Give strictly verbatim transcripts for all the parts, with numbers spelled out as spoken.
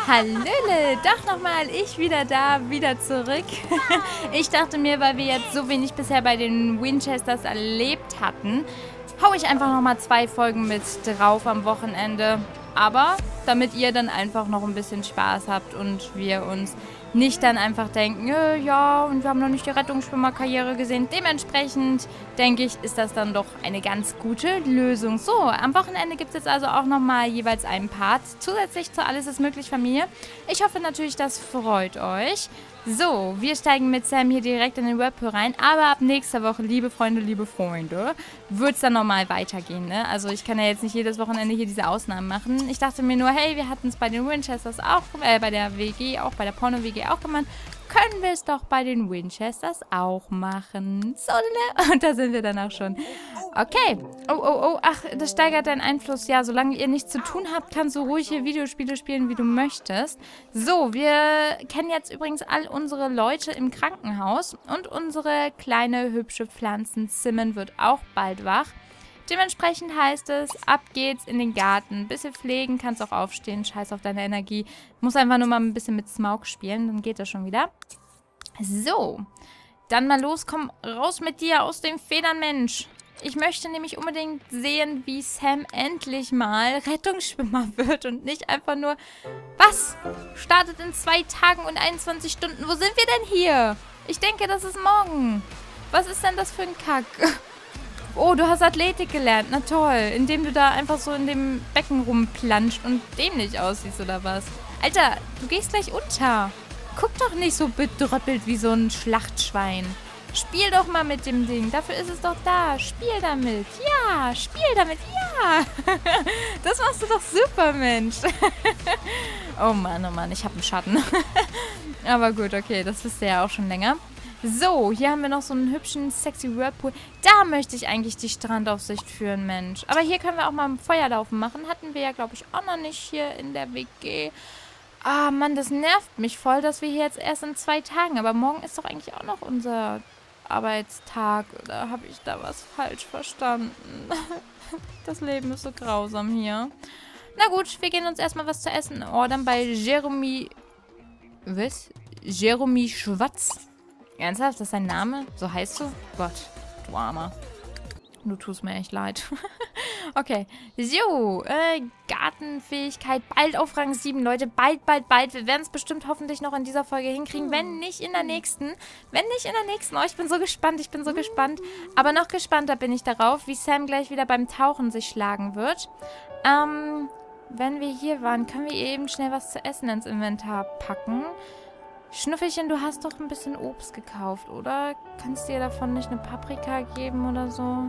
Hallöle, doch nochmal, ich wieder da, wieder zurück. Ich dachte mir, weil wir jetzt so wenig bisher bei den Winchesters erlebt hatten, hau ich einfach nochmal zwei Folgen mit drauf am Wochenende. Aber damit ihr dann einfach noch ein bisschen Spaß habt und wir uns nicht dann einfach denken, äh, ja, und wir haben noch nicht die Rettungsschwimmerkarriere gesehen. Dementsprechend, denke ich, ist das dann doch eine ganz gute Lösung. So, am Wochenende gibt es jetzt also auch nochmal jeweils einen Part. Zusätzlich zu Alles ist möglich Familie. Ich hoffe natürlich, das freut euch. So, wir steigen mit Sam hier direkt in den Whirlpool rein. Aber ab nächster Woche, liebe Freunde, liebe Freunde, wird es dann nochmal weitergehen, ne? Also ich kann ja jetzt nicht jedes Wochenende hier diese Ausnahmen machen. Ich dachte mir nur, hey, wir hatten es bei den Winchesters auch, äh, bei der W G auch, bei der Porno-W G auch gemacht. Können wir es doch bei den Winchesters auch machen. So, ne? Und da sind wir dann auch schon. Okay. Oh, oh, oh. Ach, das steigert deinen Einfluss. Ja, solange ihr nichts zu tun habt, kannst du ruhig hier Videospiele spielen, wie du möchtest. So, wir kennen jetzt übrigens all unsere Leute im Krankenhaus. Und unsere kleine, hübsche Pflanzen Simon wird auch bald wach. Dementsprechend heißt es, ab geht's in den Garten. Bisschen pflegen, kannst auch aufstehen. Scheiß auf deine Energie. Muss einfach nur mal ein bisschen mit Smaug spielen, dann geht das schon wieder. So, dann mal los, komm raus mit dir aus den Federn, Mensch. Ich möchte nämlich unbedingt sehen, wie Sam endlich mal Rettungsschwimmer wird und nicht einfach nur... Was? Startet in zwei Tagen und einundzwanzig Stunden. Wo sind wir denn hier? Ich denke, das ist morgen. Was ist denn das für ein Kack? Oh, du hast Athletik gelernt. Na toll. Indem du da einfach so in dem Becken rumplanscht und dämlich aussiehst oder was? Alter, du gehst gleich unter. Guck doch nicht so bedröppelt wie so ein Schlachtschwein. Spiel doch mal mit dem Ding. Dafür ist es doch da. Spiel damit. Ja, spiel damit. Ja. Das machst du doch super, Mensch. Oh Mann, oh Mann. Ich habe einen Schatten. Aber gut, okay. Das wisst ihr ja auch schon länger. So, hier haben wir noch so einen hübschen, sexy Whirlpool. Da möchte ich eigentlich die Strandaufsicht führen, Mensch. Aber hier können wir auch mal ein Feuerlaufen machen. Hatten wir ja, glaube ich, auch noch nicht hier in der W G. Ah, Mann, das nervt mich voll, dass wir hier jetzt erst in zwei Tagen... Aber morgen ist doch eigentlich auch noch unser Arbeitstag. Oder habe ich da was falsch verstanden? Das Leben ist so grausam hier. Na gut, wir gehen uns erstmal was zu essen ordern bei Jeremy... Was? Jeremy Schwatz. Ernsthaft? Das ist dein Name? So heißt du? Gott, du Armer. Du tust mir echt leid. Okay. So, äh, Gartenfähigkeit. Bald auf Rang sieben, Leute. Bald, bald, bald. Wir werden es bestimmt hoffentlich noch in dieser Folge hinkriegen. Wenn nicht in der nächsten. Wenn nicht in der nächsten. Oh, ich bin so gespannt. Ich bin so gespannt. Aber noch gespannter bin ich darauf, wie Sam gleich wieder beim Tauchen sich schlagen wird. Ähm, wenn wir hier waren, können wir eben schnell was zu essen ins Inventar packen. Schnuffelchen, du hast doch ein bisschen Obst gekauft, oder? Kannst du dir davon nicht eine Paprika geben oder so?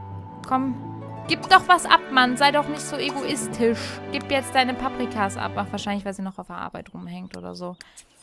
Komm, gib doch was ab, Mann. Sei doch nicht so egoistisch. Gib jetzt deine Paprikas ab. Ach, wahrscheinlich, weil sie noch auf der Arbeit rumhängt oder so.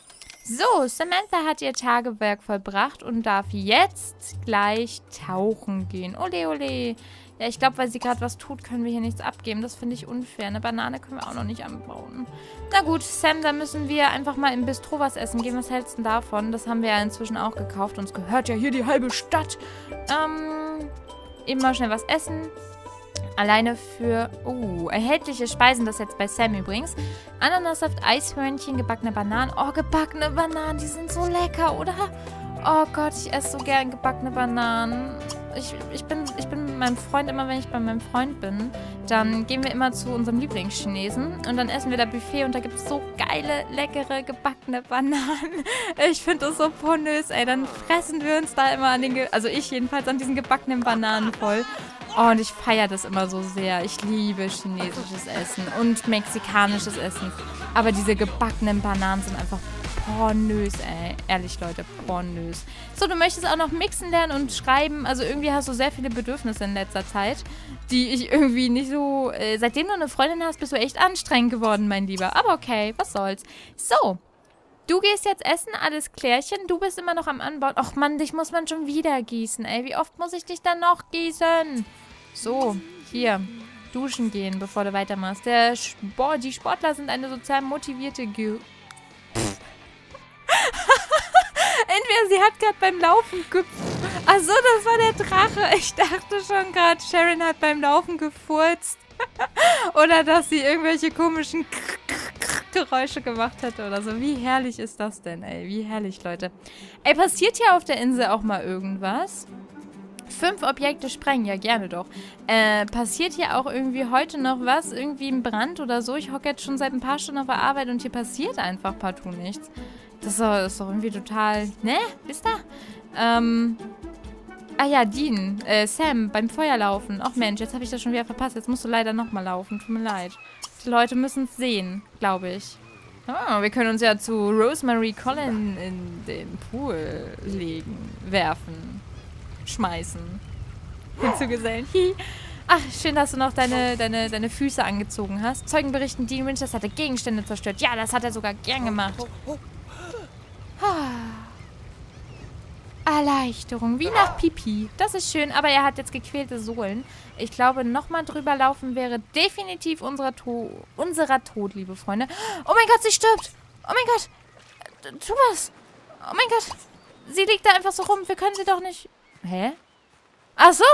So, Samantha hat ihr Tagewerk vollbracht und darf jetzt gleich tauchen gehen. Ole, ole. Ja, ich glaube, weil sie gerade was tut, können wir hier nichts abgeben. Das finde ich unfair. Eine Banane können wir auch noch nicht anbauen. Na gut, Sam, dann müssen wir einfach mal im Bistro was essen gehen. Was hältst du denn davon? Das haben wir ja inzwischen auch gekauft. Uns gehört ja hier die halbe Stadt. Ähm, eben mal schnell was essen. Alleine für... Oh, erhältliche Speisen. Das jetzt bei Sam übrigens. Ananassaft, Eishörnchen, gebackene Bananen. Oh, gebackene Bananen. Die sind so lecker, oder? Oh Gott, ich esse so gern gebackene Bananen. Ich, ich, bin, ich bin mit meinem Freund, immer wenn ich bei meinem Freund bin, dann gehen wir immer zu unserem Lieblingschinesen und dann essen wir da Buffet und da gibt es so geile, leckere, gebackene Bananen. Ich finde das so pornös, ey. Dann fressen wir uns da immer an den, Ge also ich jedenfalls, an diesen gebackenen Bananen voll. Oh, und ich feiere das immer so sehr. Ich liebe chinesisches Essen und mexikanisches Essen. Aber diese gebackenen Bananen sind einfach pornös, ey. Ehrlich, Leute, pornös. So, du möchtest auch noch mixen lernen und schreiben. Also irgendwie hast du sehr viele Bedürfnisse in letzter Zeit, die ich irgendwie nicht so... Äh, seitdem du eine Freundin hast, bist du echt anstrengend geworden, mein Lieber. Aber okay, was soll's. So, du gehst jetzt essen, alles klärchen. Du bist immer noch am Anbauen. Och Mann, dich muss man schon wieder gießen, ey. Wie oft muss ich dich dann noch gießen? So, hier. Duschen gehen, bevor du weitermachst. Der Sport, die Sportler sind eine sozial motivierte... Ge Entweder sie hat gerade beim Laufen ge... Achso, das war der Drache. Ich dachte schon gerade, Sharon hat beim Laufen gefurzt. Oder dass sie irgendwelche komischen Geräusche gemacht hätte oder so. Wie herrlich ist das denn, ey? Wie herrlich, Leute. Ey, passiert hier auf der Insel auch mal irgendwas? Fünf Objekte sprengen, ja gerne doch. Äh, passiert hier auch irgendwie heute noch was? Irgendwie ein Brand oder so? Ich hocke jetzt schon seit ein paar Stunden auf der Arbeit und hier passiert einfach partout nichts. Das ist doch, das ist doch irgendwie total... Ne? Wisst ihr? Ähm... Ah ja, Dean, äh, Sam, beim Feuerlaufen. Ach Mensch, jetzt habe ich das schon wieder verpasst. Jetzt musst du leider nochmal laufen. Tut mir leid. Die Leute müssen es sehen, glaube ich. Oh, wir können uns ja zu Rosemary Collin in den Pool legen, werfen, schmeißen, hinzugesellen. Ach, schön, dass du noch deine, deine, deine Füße angezogen hast. Zeugen berichten, Dean Winchester hatte Gegenstände zerstört. Ja, das hat er sogar gern gemacht. Erleichterung, wie nach Pipi. Das ist schön, aber er hat jetzt gequälte Sohlen. Ich glaube, nochmal drüber laufen wäre definitiv unserer, to unserer Tod, liebe Freunde. Oh mein Gott, sie stirbt! Oh mein Gott! Tu was! Oh mein Gott! Sie liegt da einfach so rum. Wir können sie doch nicht... Hä? Ach so!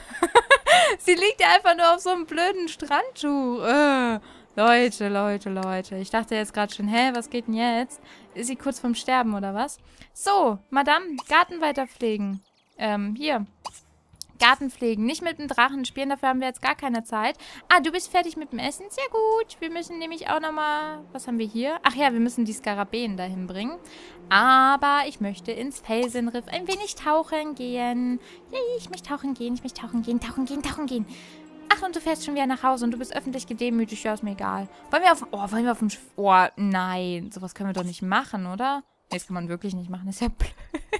Sie liegt ja einfach nur auf so einem blöden Strandtuch. Äh. Leute, Leute, Leute. Ich dachte jetzt gerade schon, hä, was geht denn jetzt? Ist sie kurz vorm Sterben oder was? So, Madame, Garten weiter pflegen. Ähm, hier. Garten pflegen. Nicht mit dem Drachen spielen, dafür haben wir jetzt gar keine Zeit. Ah, du bist fertig mit dem Essen? Sehr gut. Wir müssen nämlich auch nochmal... Was haben wir hier? Ach ja, wir müssen die Skarabäen dahin bringen. Aber ich möchte ins Felsenriff ein wenig tauchen gehen. Ja, ich möchte tauchen gehen, ich möchte tauchen gehen, tauchen gehen, tauchen gehen. Ach, und du fährst schon wieder nach Hause und du bist öffentlich gedemütigt. Ja, ist mir egal. Wollen wir auf... Oh, wollen wir auf dem... Oh, nein. Sowas können wir doch nicht machen, oder? Nee, das kann man wirklich nicht machen. Das ist ja blöd.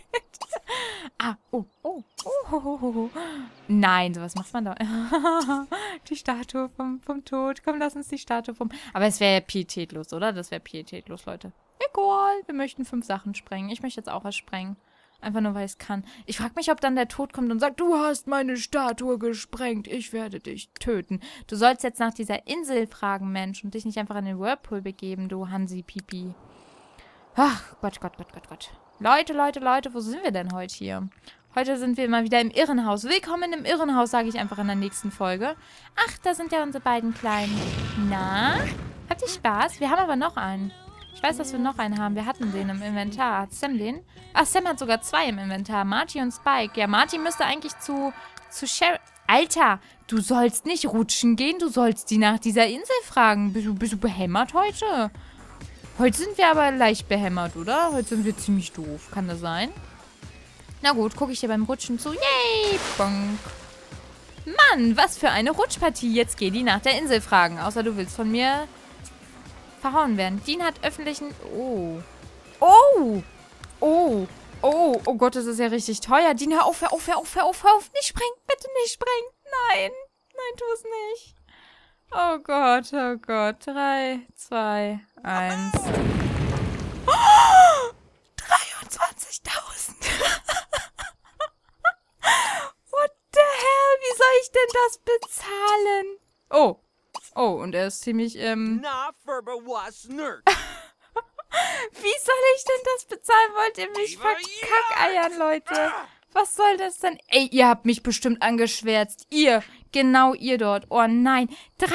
Ah, oh, oh, oh, oh, oh, oh. Nein, sowas macht man doch. Die Statue vom, vom Tod. Komm, lass uns die Statue vom... Aber es wäre ja pietätlos, oder? Das wäre pietätlos, Leute. Egal, wir möchten fünf Sachen sprengen. Ich möchte jetzt auch was sprengen. Einfach nur, weil ich es kann. Ich frage mich, ob dann der Tod kommt und sagt, du hast meine Statue gesprengt, ich werde dich töten. Du sollst jetzt nach dieser Insel fragen, Mensch, und dich nicht einfach in den Whirlpool begeben, du Hansi-Pipi. Ach, Gott, Gott, Gott, Gott, Gott. Leute, Leute, Leute, wo sind wir denn heute hier? Heute sind wir mal wieder im Irrenhaus. Willkommen im Irrenhaus, sage ich einfach in der nächsten Folge. Ach, da sind ja unsere beiden Kleinen. Na, habt ihr Spaß? Wir haben aber noch einen. Ich weiß, dass wir noch einen haben. Wir hatten den im Inventar. Hat Sam den? Ach, Sam hat sogar zwei im Inventar. Marty und Spike. Ja, Marty müsste eigentlich zu, zu Sherry... Alter, du sollst nicht rutschen gehen. Du sollst die nach dieser Insel fragen. Bist du, bist du behämmert heute? Heute sind wir aber leicht behämmert, oder? Heute sind wir ziemlich doof. Kann das sein? Na gut, gucke ich dir beim Rutschen zu. Yay! Bonk. Mann, was für eine Rutschpartie. Jetzt geh die nach der Insel fragen. Außer du willst von mir... verhauen werden. Dean hat öffentlichen... Oh. Oh. Oh. Oh. Oh Gott, das ist ja richtig teuer. Dean, hör auf, hör auf, hör auf, hör auf, hör auf. Nicht sprengen. Bitte nicht sprengen. Nein. Nein, tu es nicht. Oh Gott, oh Gott. Drei, zwei, eins. Oh, dreiundzwanzigtausend. What the hell? Wie soll ich denn das bezahlen? Oh. Oh, und er ist ziemlich, ähm... Wie soll ich denn das bezahlen? Wollt ihr mich verkackeiern, Leute? Was soll das denn? Ey, ihr habt mich bestimmt angeschwärzt. Ihr, genau ihr dort. Oh nein,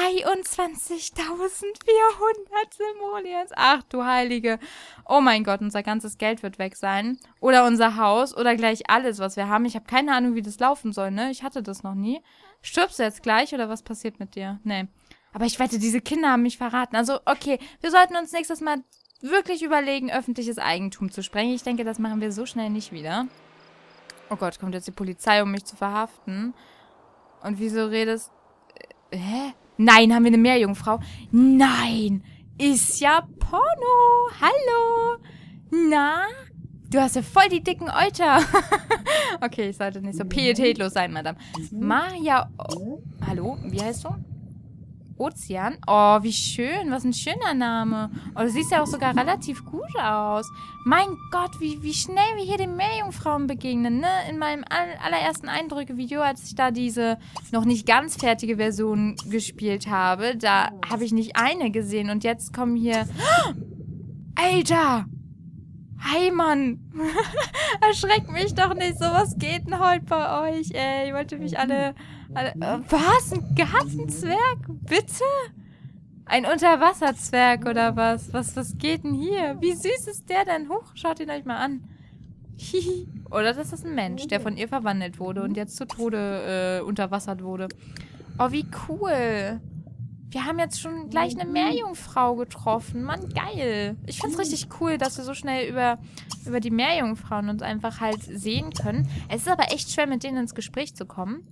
dreiundzwanzigtausendvierhundert Simoleons. Ach du Heilige. Oh mein Gott, unser ganzes Geld wird weg sein. Oder unser Haus oder gleich alles, was wir haben. Ich habe keine Ahnung, wie das laufen soll, ne? Ich hatte das noch nie. Stirbst du jetzt gleich oder was passiert mit dir? Nee. Aber ich wette, diese Kinder haben mich verraten. Also, okay, wir sollten uns nächstes Mal wirklich überlegen, öffentliches Eigentum zu sprengen. Ich denke, das machen wir so schnell nicht wieder. Oh Gott, kommt jetzt die Polizei, um mich zu verhaften. Und wieso redest... Äh, hä? Nein, haben wir eine Meerjungfrau? Nein! Ist ja Porno! Hallo! Na? Du hast ja voll die dicken Euter. Okay, ich sollte nicht so pietätlos sein, Madame. Maja... Oh, hallo? Wie heißt du? Ozean. Oh, wie schön. Was ein schöner Name. Oh, du siehst ja auch sogar relativ gut aus. Mein Gott, wie, wie schnell wir hier den Meerjungfrauen begegnen, ne? In meinem allerersten Eindrücke-Video, als ich da diese noch nicht ganz fertige Version gespielt habe, da habe ich nicht eine gesehen. Und jetzt kommen hier... Alter! Hi, Mann! Erschreckt mich doch nicht. So was geht denn heute bei euch, ey? Ich wollte mich alle... alle äh, was? Ein Gartenzwerg? Bitte? Ein Unterwasserzwerg oder was? Was, was geht denn hier? Wie süß ist der denn? Huch, schaut ihn euch mal an. Hihi. Oder das ist ein Mensch, der von ihr verwandelt wurde und jetzt zu Tode äh, unterwassert wurde. Oh, wie cool. Wir haben jetzt schon gleich eine Meerjungfrau getroffen. Mann, geil. Ich find's richtig cool, dass wir so schnell über, über die Meerjungfrauen uns einfach halt sehen können. Es ist aber echt schwer, mit denen ins Gespräch zu kommen.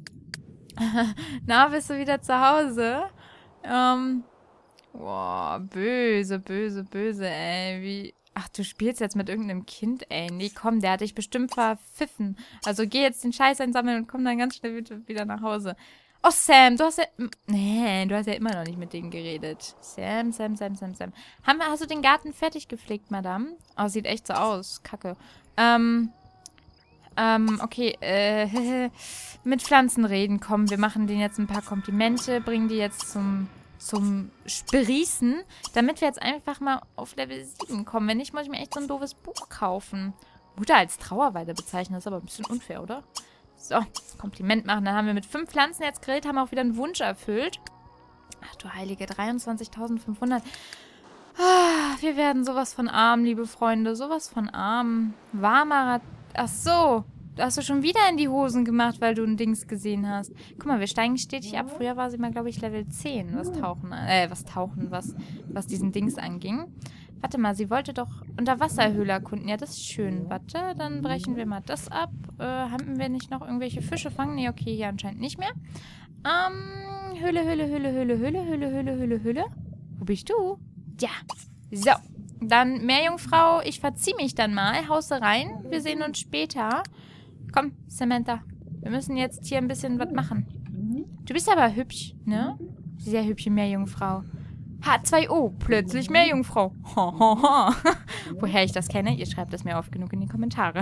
Na, bist du wieder zu Hause? Ähm... Boah, böse, böse, böse, ey. Wie... Ach, du spielst jetzt mit irgendeinem Kind, ey. Nee, komm, der hat dich bestimmt verpfiffen. Also geh jetzt den Scheiß einsammeln und komm dann ganz schnell wieder nach Hause. Oh, Sam, du hast ja... Nee, du hast ja immer noch nicht mit denen geredet. Sam, Sam, Sam, Sam, Sam. Haben wir, hast du den Garten fertig gepflegt, Madame? Oh, sieht echt so aus. Kacke. Ähm... Ähm, okay, äh... mit Pflanzen reden. Komm, wir machen denen jetzt ein paar Komplimente, bringen die jetzt zum... zum Sprießen, damit wir jetzt einfach mal auf Level sieben kommen. Wenn nicht, muss ich mir echt so ein doofes Buch kaufen. Mutter als Trauerweide bezeichnen, das ist aber ein bisschen unfair, oder? So, Kompliment machen. Dann haben wir mit fünf Pflanzen jetzt geredet, haben auch wieder einen Wunsch erfüllt. Ach du Heilige, dreiundzwanzigtausendfünfhundert. Ah, wir werden sowas von arm, liebe Freunde. Sowas von arm. Warmer... Ach so. Du hast du schon wieder in die Hosen gemacht, weil du ein Dings gesehen hast. Guck mal, wir steigen stetig ab. Früher war sie mal, glaube ich, Level zehn, was Tauchen, äh, was Tauchen, was, was diesen Dings anging. Warte mal, sie wollte doch Unterwasserhöhle erkunden. Ja, das ist schön. Warte, dann brechen wir mal das ab. Äh, haben wir nicht noch irgendwelche Fische fangen? Nee, okay, hier anscheinend nicht mehr. Ähm, Höhle, Höhle, Höhle, Höhle, Höhle, Höhle, Höhle, Höhle, Höhle. Wo bist du? Ja. So. Dann, Meerjungfrau, ich verzieh mich dann mal. Hause rein. Wir sehen uns später. Komm, Samantha. Wir müssen jetzt hier ein bisschen was machen. Du bist aber hübsch, ne? Sehr hübsche Meerjungfrau. H zwei O, plötzlich Meerjungfrau. Woher ich das kenne, ihr schreibt es mir oft genug in die Kommentare.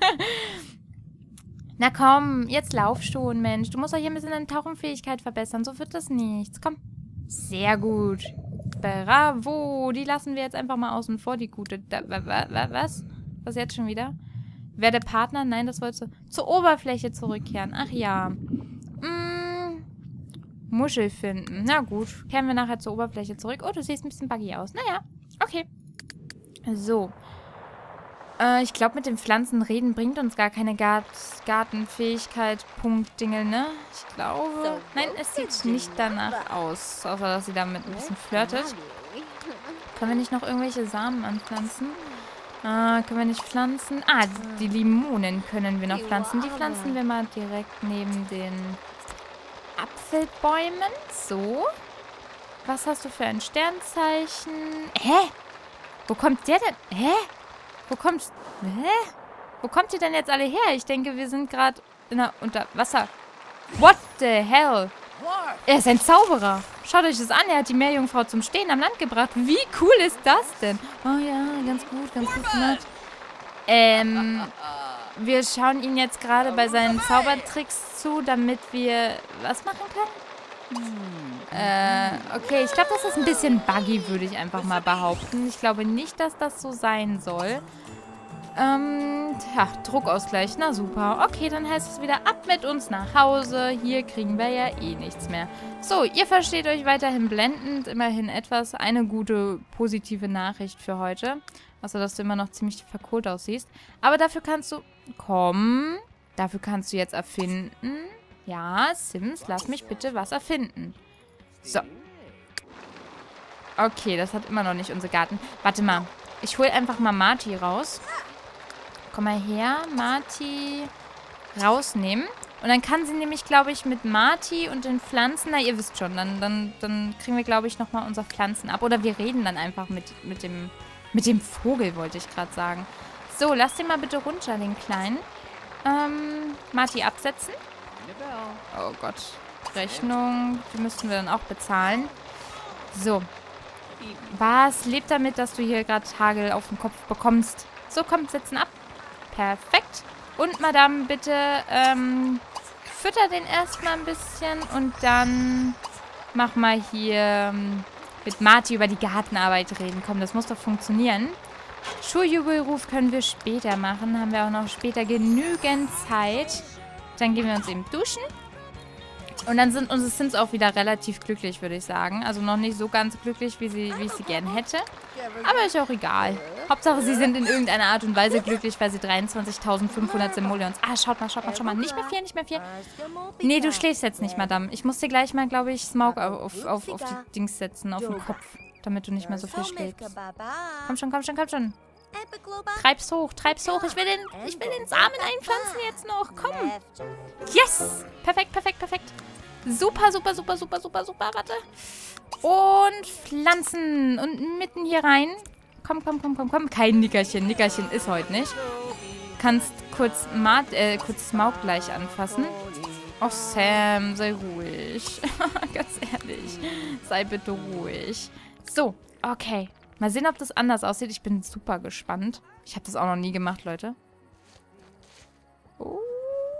Na komm, jetzt lauf schon, Mensch. Du musst doch hier ein bisschen deine Tauchenfähigkeit verbessern. So wird das nichts. Komm. Sehr gut. Bravo. Die lassen wir jetzt einfach mal außen vor, die gute... Da, wa, wa, was? Was jetzt schon wieder? Werde Partner? Nein, das wolltest du... Zur Oberfläche zurückkehren. Ach ja. Mm, Muschel finden. Na gut. Kehren wir nachher zur Oberfläche zurück. Oh, du siehst ein bisschen buggy aus. Naja. Okay. So. Äh, ich glaube, mit den Pflanzen reden bringt uns gar keine Gart Gartenfähigkeit. Punkt-Dingel, ne? Ich glaube... Nein, es sieht nicht danach aus. Außer, dass sie damit ein bisschen flirtet. Können wir nicht noch irgendwelche Samen anpflanzen? Ah, können wir nicht pflanzen? Ah, die Limonen können wir noch pflanzen. Die pflanzen wir mal direkt neben den Apfelbäumen. So. Was hast du für ein Sternzeichen? Hä? Wo kommt der denn? Hä? Wo kommt... Hä? Wo kommt ihr denn jetzt alle her? Ich denke, wir sind gerade in der Unterwasser... What the hell? Er ist ein Zauberer. Schaut euch das an. Er hat die Meerjungfrau zum Stehen am Land gebracht. Wie cool ist das denn? Oh ja, ganz gut, ganz gut gemacht. Ähm, wir schauen ihn jetzt gerade bei seinen Zaubertricks zu, damit wir was machen können? Äh, okay, ich glaube, das ist ein bisschen buggy, würde ich einfach mal behaupten. Ich glaube nicht, dass das so sein soll. Ähm, ja, Druckausgleich, na super. Okay, dann heißt es wieder ab mit uns nach Hause. Hier kriegen wir ja eh nichts mehr. So, ihr versteht euch weiterhin blendend. Immerhin etwas. Eine gute, positive Nachricht für heute. Außer, dass du immer noch ziemlich verkohlt aussiehst. Aber dafür kannst du... Komm. Dafür kannst du jetzt erfinden. Ja, Sims, lass mich bitte was erfinden. So. Okay, das hat immer noch nicht unser Garten. Warte mal. Ich hole einfach mal Marty raus. Komm mal her, Marty rausnehmen. Und dann kann sie nämlich, glaube ich, mit Marty und den Pflanzen, na, ihr wisst schon, dann, dann, dann kriegen wir, glaube ich, nochmal unsere Pflanzen ab. Oder wir reden dann einfach mit, mit, dem, mit dem Vogel, wollte ich gerade sagen. So, lass den mal bitte runter, den Kleinen. Ähm, Marty absetzen. Oh Gott. Rechnung, die müssten wir dann auch bezahlen. So. Was? Lebt damit, dass du hier gerade Hagel auf den Kopf bekommst. So, komm, setzen ab. Perfekt. Und, Madame, bitte, ähm, fütter den erstmal ein bisschen und dann mach mal hier ähm, mit Marty über die Gartenarbeit reden. Komm, das muss doch funktionieren. Schuljubelruf können wir später machen. Haben wir auch noch später genügend Zeit. Dann gehen wir uns eben duschen. Und dann sind unsere Sims auch wieder relativ glücklich, würde ich sagen. Also noch nicht so ganz glücklich, wie, sie, wie ich sie gern hätte. Aber ist auch egal. Hauptsache, sie sind in irgendeiner Art und Weise glücklich, weil sie dreiundzwanzigtausendfünfhundert Simoleons... Ah, schaut mal, schaut mal, schaut mal. Nicht mehr viel, nicht mehr viel. Nee, du schläfst jetzt nicht, Madame. Ich muss dir gleich mal, glaube ich, Smaug auf, auf, auf die Dings setzen, auf den Kopf. Damit du nicht mehr so viel schläfst. Komm schon, komm schon, komm schon. Treib's hoch, treib's hoch. Ich will den, ich will den Samen einpflanzen jetzt noch. Komm. Yes. Perfekt, perfekt, perfekt. Super, super, super, super, super, super. Warte. Und pflanzen. Und mitten hier rein. Komm, komm, komm, komm, komm. Kein Nickerchen. Nickerchen ist heute nicht. Kannst kurz, Mat, äh, kurz Smaug gleich anfassen. Oh, Sam, sei ruhig. Ganz ehrlich. Sei bitte ruhig. So, okay. Mal sehen, ob das anders aussieht. Ich bin super gespannt. Ich habe das auch noch nie gemacht, Leute. Oh.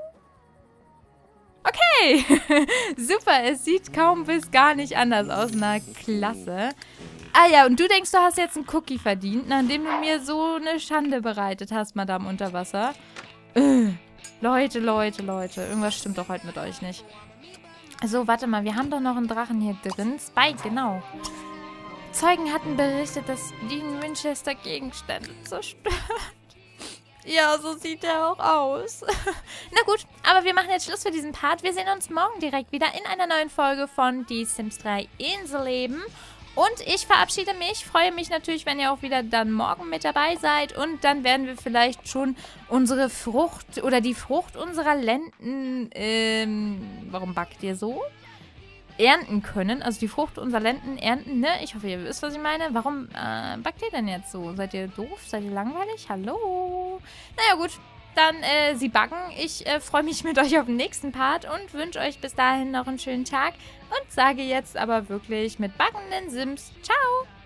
Okay. Super, es sieht kaum bis gar nicht anders aus. Na, klasse. Ah ja, und du denkst, du hast jetzt einen Cookie verdient, nachdem du mir so eine Schande bereitet hast, Madame Unterwasser. Äh. Leute, Leute, Leute. Irgendwas stimmt doch heute mit euch nicht. So, warte mal. Wir haben doch noch einen Drachen hier drin. Spike, genau. Zeugen hatten berichtet, dass Dean Winchester Gegenstände zerstört. Ja, so sieht er auch aus. Na gut, aber wir machen jetzt Schluss für diesen Part. Wir sehen uns morgen direkt wieder in einer neuen Folge von Die Sims drei Inselleben. Und ich verabschiede mich. Freue mich natürlich, wenn ihr auch wieder dann morgen mit dabei seid. Und dann werden wir vielleicht schon unsere Frucht oder die Frucht unserer Lenden, ähm, warum backt ihr so? Ernten können. Also die Frucht unserer Lenden ernten, ne? Ich hoffe, ihr wisst, was ich meine. Warum äh, backt ihr denn jetzt so? Seid ihr doof? Seid ihr langweilig? Hallo? Naja, gut. Dann, äh, sie backen. Ich äh, freue mich mit euch auf den nächsten Part und wünsche euch bis dahin noch einen schönen Tag. Und sage jetzt aber wirklich mit backenden Sims. Ciao!